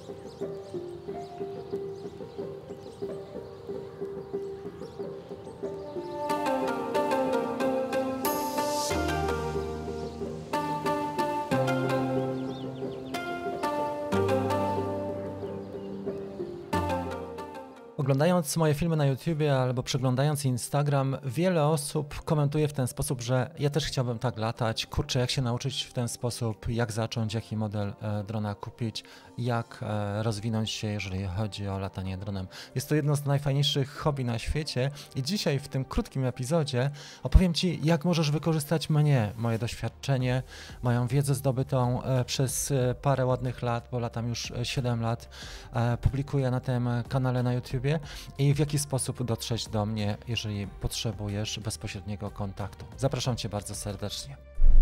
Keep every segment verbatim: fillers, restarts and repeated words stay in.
Oglądając moje filmy na YouTubie albo przeglądając Instagram, wiele osób komentuje w ten sposób, że ja też chciałbym tak latać, kurczę, jak się nauczyć w ten sposób, jak zacząć, jaki model e, drona kupić, jak e, rozwinąć się, jeżeli chodzi o latanie dronem. Jest to jedno z najfajniejszych hobby na świecie i dzisiaj w tym krótkim epizodzie opowiem Ci, jak możesz wykorzystać mnie, moje doświadczenie, moją wiedzę zdobytą e, przez e, parę ładnych lat, bo latam już siedem lat, e, publikuję na tym kanale na YouTubie i w jaki sposób dotrzeć do mnie, jeżeli potrzebujesz bezpośredniego kontaktu. Zapraszam Cię bardzo serdecznie.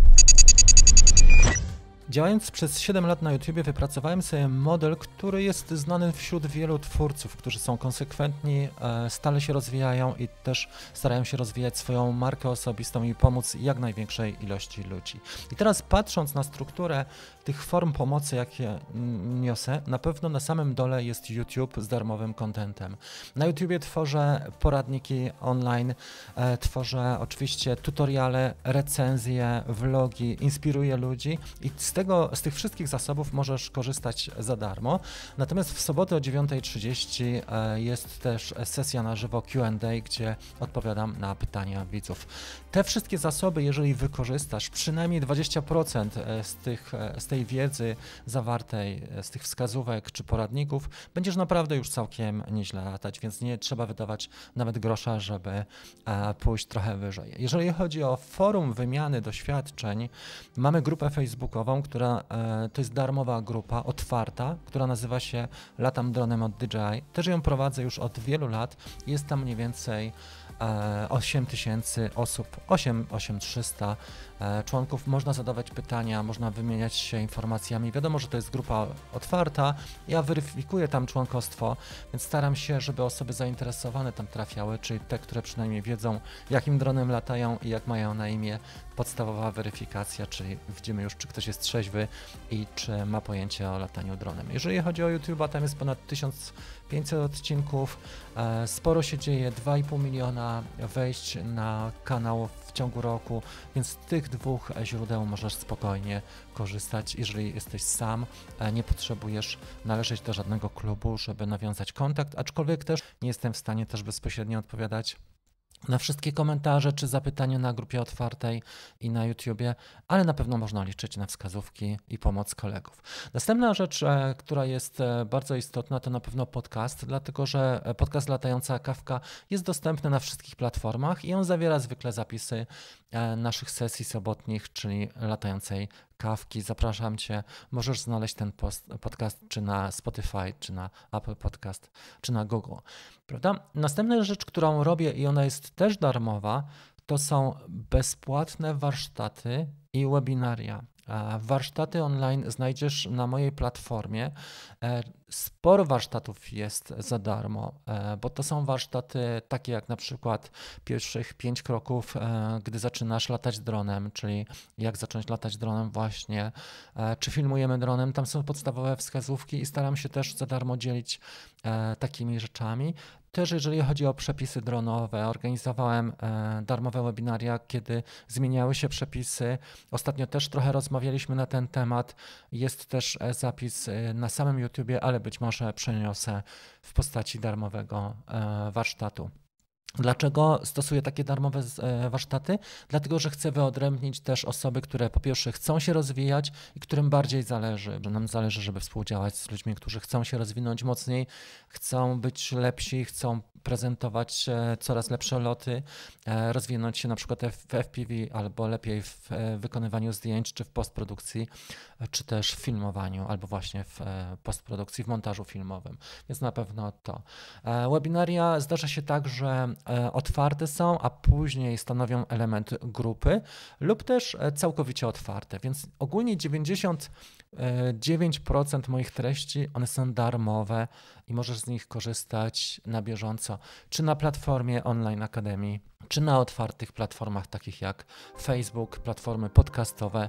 Działając przez siedem lat na YouTubie wypracowałem sobie model, który jest znany wśród wielu twórców, którzy są konsekwentni, stale się rozwijają i też starają się rozwijać swoją markę osobistą i pomóc jak największej ilości ludzi. I teraz patrząc na strukturę tych form pomocy, jakie niosę, na pewno na samym dole jest YouTube z darmowym contentem. Na YouTubie tworzę poradniki online, tworzę oczywiście tutoriale, recenzje, vlogi, inspiruję ludzi i z tego, z tych wszystkich zasobów możesz korzystać za darmo. Natomiast w sobotę o dziewiąta trzydzieści jest też sesja na żywo Q and A, gdzie odpowiadam na pytania widzów. Te wszystkie zasoby, jeżeli wykorzystasz przynajmniej dwadzieścia procent z, tych, z tej wiedzy zawartej, z tych wskazówek czy poradników, będziesz naprawdę już całkiem nieźle latać, więc nie trzeba wydawać nawet grosza, żeby pójść trochę wyżej. Jeżeli chodzi o forum wymiany doświadczeń, mamy grupę facebookową, która e, to jest darmowa grupa, otwarta, która nazywa się Latam dronem od D J I. Też ją prowadzę już od wielu lat. Jest tam mniej więcej e, osiem tysięcy osób, osiem tysięcy trzysta e, członków. Można zadawać pytania, można wymieniać się informacjami. Wiadomo, że to jest grupa otwarta. Ja weryfikuję tam członkostwo, więc staram się, żeby osoby zainteresowane tam trafiały, czyli te, które przynajmniej wiedzą, jakim dronem latają i jak mają na imię. Podstawowa weryfikacja, czyli widzimy już, czy ktoś jest trzeźwy i czy ma pojęcie o lataniu dronem. Jeżeli chodzi o YouTube'a, tam jest ponad tysiąc pięćset odcinków, sporo się dzieje, dwa i pół miliona wejść na kanał w ciągu roku, więc z tych dwóch źródeł możesz spokojnie korzystać, jeżeli jesteś sam, nie potrzebujesz należeć do żadnego klubu, żeby nawiązać kontakt, aczkolwiek też nie jestem w stanie też bezpośrednio odpowiadać na wszystkie komentarze czy zapytania na grupie otwartej i na YouTubie, ale na pewno można liczyć na wskazówki i pomoc kolegów. Następna rzecz, która jest bardzo istotna, to na pewno podcast, dlatego że podcast Latająca Kawka jest dostępny na wszystkich platformach i on zawiera zwykle zapisy naszych sesji sobotnich, czyli Latającej Kawki. Zapraszam Cię, możesz znaleźć ten post, podcast czy na Spotify, czy na Apple Podcast, czy na Google. Prawda? Następna rzecz, którą robię i ona jest też darmowa, to są bezpłatne warsztaty i webinaria. Warsztaty online znajdziesz na mojej platformie. Sporo warsztatów jest za darmo, bo to są warsztaty takie jak na przykład pierwszych pięć kroków, gdy zaczynasz latać dronem, czyli jak zacząć latać dronem właśnie, czy filmujemy dronem. Tam są podstawowe wskazówki i staram się też za darmo dzielić takimi rzeczami. Też jeżeli chodzi o przepisy dronowe, organizowałem e, darmowe webinaria, kiedy zmieniały się przepisy. Ostatnio też trochę rozmawialiśmy na ten temat. Jest też e, zapis e, na samym YouTubie, ale być może przeniosę w postaci darmowego e, warsztatu. Dlaczego stosuję takie darmowe warsztaty? Dlatego, że chcę wyodrębnić też osoby, które po pierwsze chcą się rozwijać i którym bardziej zależy, że nam zależy, żeby współdziałać z ludźmi, którzy chcą się rozwinąć mocniej, chcą być lepsi, chcą prezentować coraz lepsze loty, rozwinąć się na przykład w F P V albo lepiej w wykonywaniu zdjęć, czy w postprodukcji, czy też w filmowaniu, albo właśnie w postprodukcji, w montażu filmowym. Więc na pewno to. Webinaria zdarza się tak, że otwarte są, a później stanowią element grupy lub też całkowicie otwarte, więc ogólnie dziewięćdziesiąt dziewięć procent moich treści, one są darmowe i możesz z nich korzystać na bieżąco, czy na platformie Online Akademii, czy na otwartych platformach takich jak Facebook, platformy podcastowe,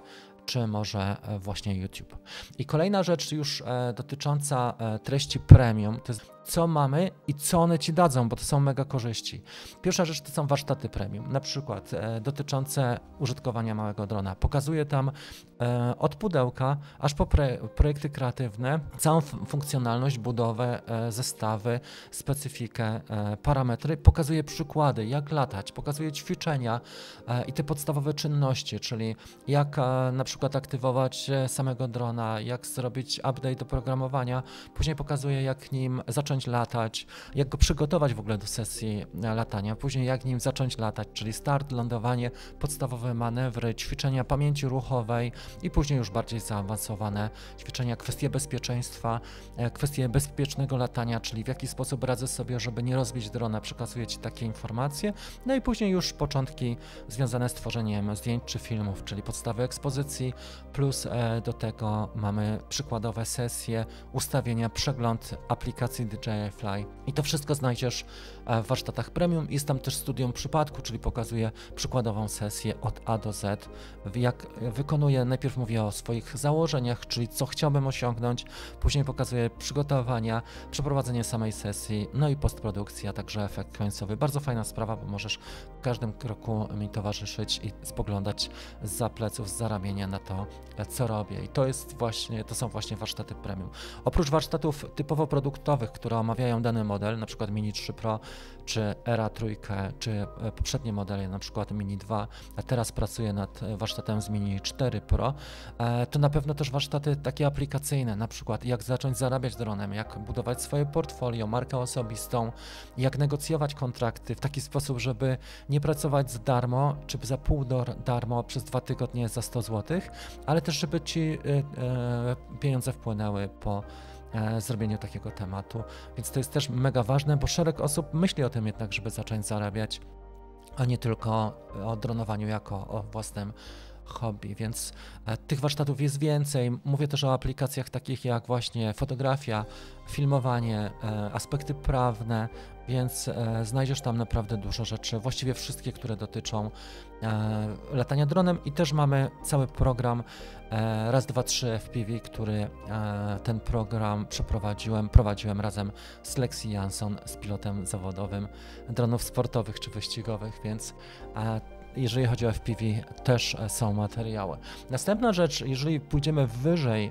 czy może właśnie YouTube. I kolejna rzecz już dotycząca treści premium, to jest co mamy i co one Ci dadzą, bo to są mega korzyści. Pierwsza rzecz to są warsztaty premium, na przykład e, dotyczące użytkowania małego drona. Pokazuję tam e, od pudełka aż po pre, projekty kreatywne, całą funkcjonalność, budowę, e, zestawy, specyfikę, e, parametry. Pokazuję przykłady, jak latać, pokazuję ćwiczenia e, i te podstawowe czynności, czyli jak e, na przykład aktywować samego drona, jak zrobić update oprogramowania. Później pokazuję, jak nim zacząć latać, jak go przygotować w ogóle do sesji latania, później jak nim zacząć latać, czyli start, lądowanie, podstawowe manewry, ćwiczenia pamięci ruchowej i później już bardziej zaawansowane ćwiczenia, kwestie bezpieczeństwa, kwestie bezpiecznego latania, czyli w jaki sposób radzę sobie, żeby nie rozbić drona, przekazuję Ci takie informacje, no i później już początki związane z tworzeniem zdjęć czy filmów, czyli podstawy ekspozycji, plus do tego mamy przykładowe sesje, ustawienia, przegląd aplikacji D J I Fly i to wszystko znajdziesz w warsztatach premium. Jest tam też studium przypadku, czyli pokazuję przykładową sesję od A do Z, jak wykonuję, najpierw mówię o swoich założeniach, czyli co chciałbym osiągnąć, później pokazuję przygotowania, przeprowadzenie samej sesji, no i postprodukcja, a także efekt końcowy. Bardzo fajna sprawa, bo możesz w każdym kroku mi towarzyszyć i spoglądać zza pleców, zza ramienia na to, co robię i to jest właśnie, to są właśnie warsztaty premium. Oprócz warsztatów typowo produktowych, które omawiają dany model, na przykład Mini trzy Pro, czy Era trzy, czy poprzednie modele, na przykład Mini dwa, a teraz pracuję nad warsztatem z Mini cztery Pro, to na pewno też warsztaty takie aplikacyjne, na przykład jak zacząć zarabiać dronem, jak budować swoje portfolio, markę osobistą, jak negocjować kontrakty w taki sposób, żeby nie pracować za darmo, czy za pół darmo przez dwa tygodnie za sto złotych, ale też żeby Ci pieniądze wpłynęły po zrobieniu takiego tematu, więc to jest też mega ważne, bo szereg osób myśli o tym jednak, żeby zacząć zarabiać, a nie tylko o dronowaniu jako o własnym hobby, więc e, tych warsztatów jest więcej. Mówię też o aplikacjach takich jak właśnie fotografia, filmowanie, e, aspekty prawne, więc e, znajdziesz tam naprawdę dużo rzeczy, właściwie wszystkie, które dotyczą e, latania dronem i też mamy cały program e, raz, dwa, trzy F P V, który e, ten program przeprowadziłem, prowadziłem razem z Lexi Jansson, z pilotem zawodowym dronów sportowych czy wyścigowych, więc e, jeżeli chodzi o F P V, też są materiały. Następna rzecz, jeżeli pójdziemy wyżej,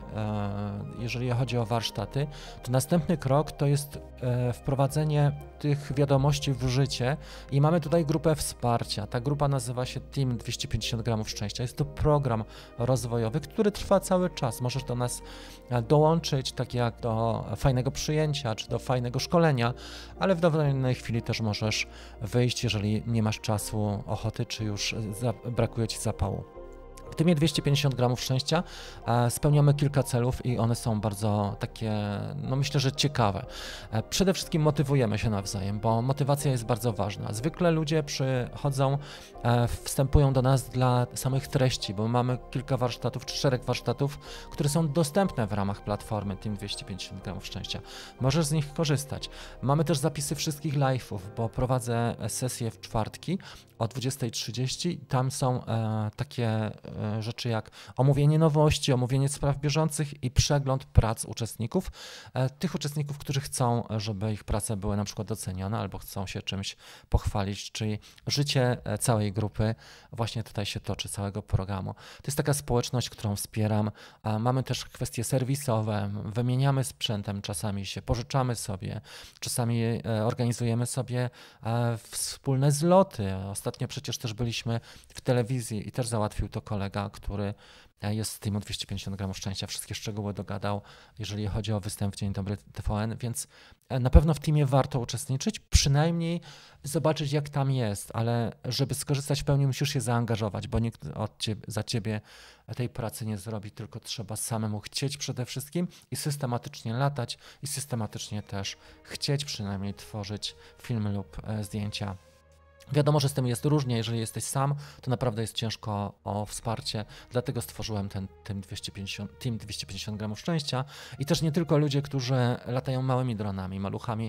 jeżeli chodzi o warsztaty, to następny krok to jest wprowadzenie tych wiadomości w życie i mamy tutaj grupę wsparcia. Ta grupa nazywa się Team dwieście pięćdziesiąt gramów szczęścia. Jest to program rozwojowy, który trwa cały czas. Możesz do nas dołączyć, tak jak do fajnego przyjęcia, czy do fajnego szkolenia, ale w dowolnej chwili też możesz wyjść, jeżeli nie masz czasu, ochoty, czy już brakuje Ci zapału. W Teamie dwieście pięćdziesiąt gramów szczęścia e, spełniamy kilka celów i one są bardzo takie, no myślę, że ciekawe. E, przede wszystkim motywujemy się nawzajem, bo motywacja jest bardzo ważna. Zwykle ludzie przychodzą, e, wstępują do nas dla samych treści, bo mamy kilka warsztatów, czy szereg warsztatów, które są dostępne w ramach platformy Team dwieście pięćdziesiąt gramów szczęścia. Możesz z nich korzystać. Mamy też zapisy wszystkich live'ów, bo prowadzę sesje w czwartki o dwudziestej trzydzieści. Tam są e, takie e, rzeczy jak omówienie nowości, omówienie spraw bieżących i przegląd prac uczestników. E, tych uczestników, którzy chcą, żeby ich prace były na przykład docenione albo chcą się czymś pochwalić, czyli życie całej grupy właśnie tutaj się toczy, całego programu. To jest taka społeczność, którą wspieram. E, mamy też kwestie serwisowe, wymieniamy sprzętem, czasami się pożyczamy sobie, czasami e, organizujemy sobie e, wspólne zloty. Ostatnio przecież też byliśmy w telewizji i też załatwił to kolega, który jest z Teamu dwieście pięćdziesiąt gramów szczęścia, wszystkie szczegóły dogadał, jeżeli chodzi o występ w Dzień Dobry T V N, więc na pewno w teamie warto uczestniczyć, przynajmniej zobaczyć jak tam jest, ale żeby skorzystać w pełni musisz się zaangażować, bo nikt od ciebie, za ciebie tej pracy nie zrobi, tylko trzeba samemu chcieć przede wszystkim i systematycznie latać i systematycznie też chcieć przynajmniej tworzyć filmy lub zdjęcia. Wiadomo, że z tym jest różnie, jeżeli jesteś sam, to naprawdę jest ciężko o wsparcie, dlatego stworzyłem ten Team dwieście pięćdziesiąt, Team dwieście pięćdziesiąt gramów szczęścia i też nie tylko ludzie, którzy latają małymi dronami, maluchami,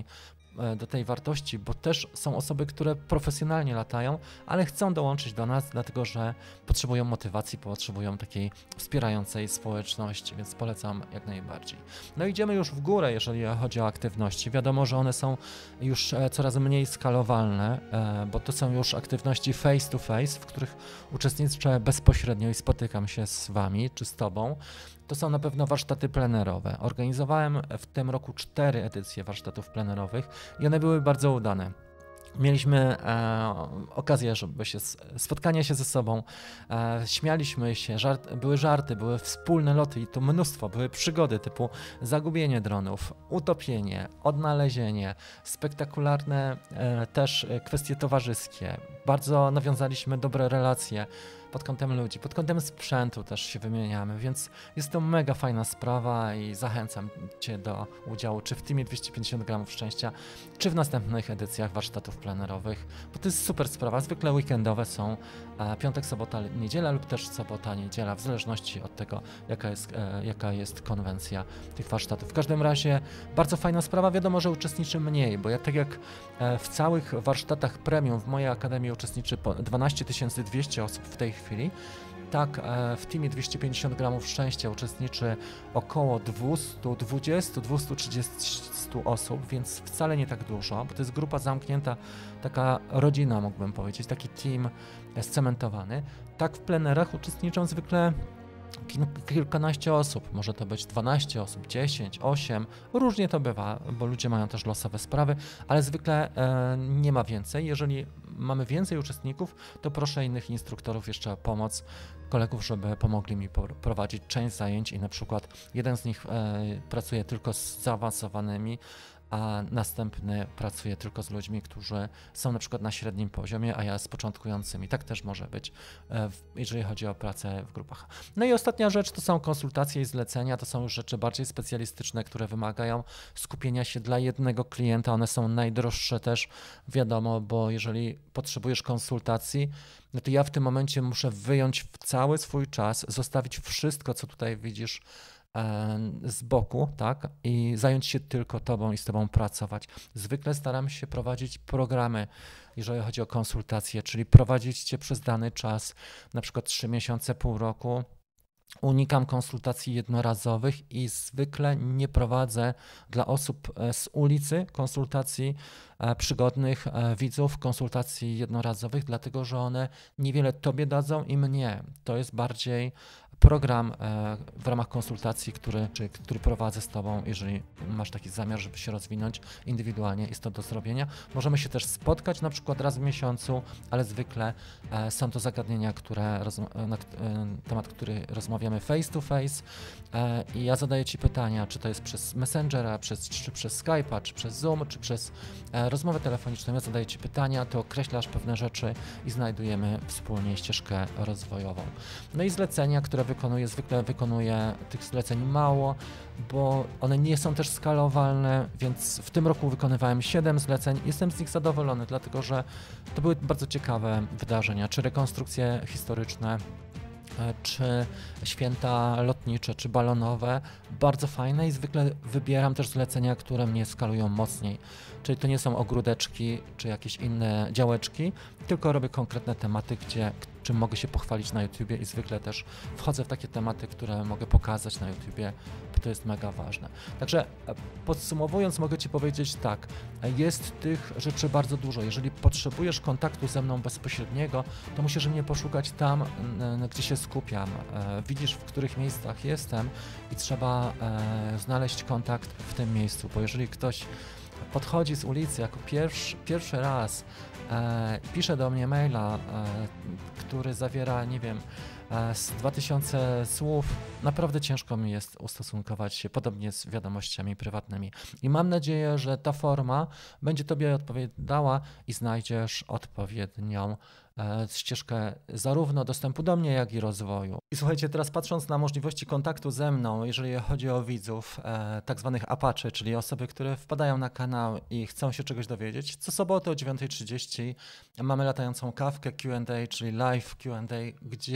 do tej wartości, bo też są osoby, które profesjonalnie latają, ale chcą dołączyć do nas, dlatego że potrzebują motywacji, potrzebują takiej wspierającej społeczności, więc polecam jak najbardziej. No idziemy już w górę, jeżeli chodzi o aktywności. Wiadomo, że one są już coraz mniej skalowalne, bo to są już aktywności face to face, w których uczestniczę bezpośrednio i spotykam się z wami czy z tobą. To są na pewno warsztaty plenerowe. Organizowałem w tym roku cztery edycje warsztatów plenerowych i one były bardzo udane. Mieliśmy e, okazję, żeby się spotkania się ze sobą, e, śmialiśmy się, żart, były żarty, były wspólne loty i to mnóstwo, były przygody typu zagubienie dronów, utopienie, odnalezienie, spektakularne e, też kwestie towarzyskie. Bardzo nawiązaliśmy dobre relacje pod kątem ludzi, pod kątem sprzętu też się wymieniamy, więc jest to mega fajna sprawa i zachęcam Cię do udziału czy w Teamie dwieście pięćdziesiąt gramów szczęścia, czy w następnych edycjach warsztatów plenerowych, bo to jest super sprawa. Zwykle weekendowe są e, piątek, sobota, niedziela lub też sobota, niedziela, w zależności od tego, jaka jest, e, jaka jest konwencja tych warsztatów. W każdym razie bardzo fajna sprawa, wiadomo, że uczestniczy mniej, bo ja tak jak e, w całych warsztatach premium w mojej akademii uczestniczy dwanaście tysięcy dwieście osób w tej chwili, tak w Teamie dwieście pięćdziesiąt gramów szczęścia uczestniczy około dwieście dwadzieścia do dwustu trzydziestu osób, więc wcale nie tak dużo, bo to jest grupa zamknięta, taka rodzina, mógłbym powiedzieć, taki team scementowany. Tak w plenerach uczestniczą zwykle kilkanaście osób, może to być dwanaście osób, dziesięć, osiem, różnie to bywa, bo ludzie mają też losowe sprawy, ale zwykle e, nie ma więcej. Jeżeli mamy więcej uczestników, to proszę innych instruktorów jeszcze o pomoc, kolegów, żeby pomogli mi prowadzić część zajęć i na przykład jeden z nich e, pracuje tylko z zaawansowanymi, a następny pracuje tylko z ludźmi, którzy są na przykład na średnim poziomie, a ja z początkującymi. Tak też może być, jeżeli chodzi o pracę w grupach. No i ostatnia rzecz to są konsultacje i zlecenia. To są już rzeczy bardziej specjalistyczne, które wymagają skupienia się dla jednego klienta. One są najdroższe też, wiadomo, bo jeżeli potrzebujesz konsultacji, no to ja w tym momencie muszę wyjąć cały swój czas, zostawić wszystko, co tutaj widzisz z boku, tak, i zająć się tylko tobą i z tobą pracować. Zwykle staram się prowadzić programy, jeżeli chodzi o konsultacje, czyli prowadzić cię przez dany czas, na przykład trzy miesiące, pół roku. Unikam konsultacji jednorazowych i zwykle nie prowadzę dla osób z ulicy konsultacji przygodnych, widzów, konsultacji jednorazowych, dlatego że one niewiele tobie dadzą i mnie. To jest bardziej program w ramach konsultacji, który, czy, który prowadzę z tobą, jeżeli masz taki zamiar, żeby się rozwinąć indywidualnie, jest to do zrobienia. Możemy się też spotkać na przykład raz w miesiącu, ale zwykle są to zagadnienia, które, na temat który rozmawiamy face to face i ja zadaję ci pytania, czy to jest przez Messengera, przez, czy przez Skype'a, czy przez Zoom, czy przez rozmowę telefoniczną. Ja zadaję ci pytania, ty określasz pewne rzeczy i znajdujemy wspólnie ścieżkę rozwojową. No i zlecenia, które wykonuję, zwykle wykonuję tych zleceń mało, bo one nie są też skalowalne, więc w tym roku wykonywałem siedem zleceń. Jestem z nich zadowolony, dlatego że to były bardzo ciekawe wydarzenia, czy rekonstrukcje historyczne, czy święta lotnicze, czy balonowe, bardzo fajne i zwykle wybieram też zlecenia, które mnie skalują mocniej. Czyli to nie są ogródeczki, czy jakieś inne działeczki, tylko robię konkretne tematy, gdzie, czym mogę się pochwalić na YouTubie i zwykle też wchodzę w takie tematy, które mogę pokazać na YouTubie, bo to jest mega ważne. Także podsumowując, mogę ci powiedzieć tak, jest tych rzeczy bardzo dużo. Jeżeli potrzebujesz kontaktu ze mną bezpośredniego, to musisz mnie poszukać tam, gdzie się skupiam. Widzisz, w których miejscach jestem i trzeba znaleźć kontakt w tym miejscu, bo jeżeli ktoś podchodzi z ulicy jako pierwszy, pierwszy raz, e, pisze do mnie maila, e, który zawiera, nie wiem, e, z dwa tysiące słów, naprawdę ciężko mi jest ustosunkować się, podobnie z wiadomościami prywatnymi. I mam nadzieję, że ta forma będzie tobie odpowiadała i znajdziesz odpowiednią e, ścieżkę zarówno dostępu do mnie, jak i rozwoju. I słuchajcie, teraz patrząc na możliwości kontaktu ze mną, jeżeli chodzi o widzów, e, tak zwanych apaczy, czyli osoby, które wpadają na kanał i chcą się czegoś dowiedzieć, co sobotę o dziewiąta trzydzieści mamy latającą kawkę Q and A, czyli live Q and A, gdzie na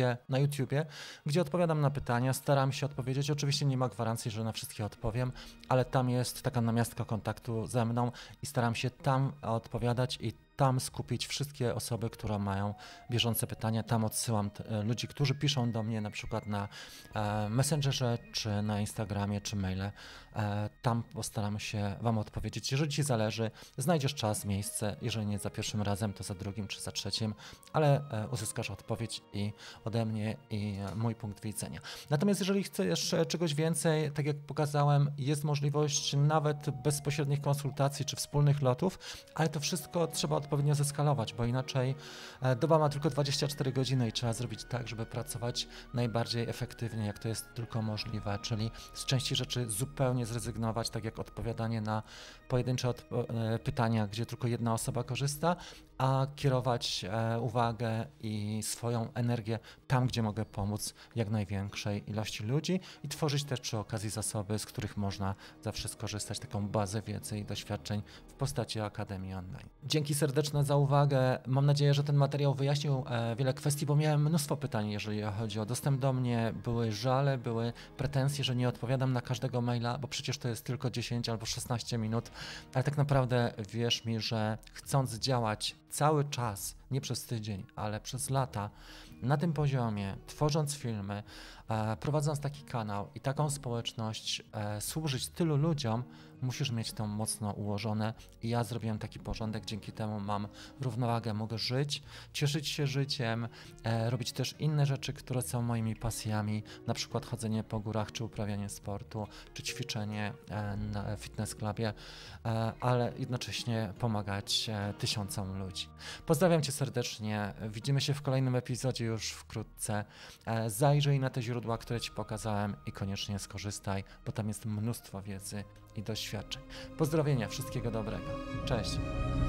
YouTubie, gdzie odpowiadam na pytania, staram się odpowiedzieć. Oczywiście nie ma gwarancji, że na wszystkie odpowiem, ale tam jest taka namiastka kontaktu ze mną i staram się tam odpowiadać i tam skupić wszystkie osoby, które mają bieżące pytania. Tam odsyłam t- ludzi, którzy piszą do mnie na przykład na e, Messengerze, czy na Instagramie, czy maile. E, tam postaram się Wam odpowiedzieć. Jeżeli Ci zależy, znajdziesz czas, miejsce. Jeżeli nie za pierwszym razem, to za drugim, czy za trzecim, ale e, uzyskasz odpowiedź i ode mnie i e, mój punkt widzenia. Natomiast jeżeli chcesz czegoś więcej, tak jak pokazałem, jest możliwość nawet bezpośrednich konsultacji, czy wspólnych lotów, ale to wszystko trzeba odpowiednio zeskalować, bo inaczej doba ma tylko dwadzieścia cztery godziny i trzeba zrobić tak, żeby pracować najbardziej efektywnie, jak to jest tylko możliwe, czyli z części rzeczy zupełnie zrezygnować, tak jak odpowiadanie na pojedyncze odpo- pytania, gdzie tylko jedna osoba korzysta, a kierować e, uwagę i swoją energię tam, gdzie mogę pomóc jak największej ilości ludzi i tworzyć też przy okazji zasoby, z których można zawsze skorzystać, taką bazę wiedzy i doświadczeń w postaci Akademii Online. Dzięki serdeczne za uwagę. Mam nadzieję, że ten materiał wyjaśnił e, wiele kwestii, bo miałem mnóstwo pytań, jeżeli chodzi o dostęp do mnie. Były żale, były pretensje, że nie odpowiadam na każdego maila, bo przecież to jest tylko dziesięć albo szesnaście minut, ale tak naprawdę wierz mi, że chcąc działać cały czas, nie przez tydzień, ale przez lata, na tym poziomie, tworząc filmy, e, prowadząc taki kanał i taką społeczność, e, służyć tylu ludziom, musisz mieć to mocno ułożone i ja zrobiłem taki porządek, dzięki temu mam równowagę, mogę żyć, cieszyć się życiem, e, robić też inne rzeczy, które są moimi pasjami, na przykład chodzenie po górach, czy uprawianie sportu, czy ćwiczenie e, na fitness clubie, e, ale jednocześnie pomagać e, tysiącom ludzi. Pozdrawiam Cię serdecznie, widzimy się w kolejnym epizodzie już wkrótce. E, zajrzyj na te źródła, które Ci pokazałem i koniecznie skorzystaj, bo tam jest mnóstwo wiedzy i doświadczeń. Pozdrowienia, wszystkiego dobrego. Cześć!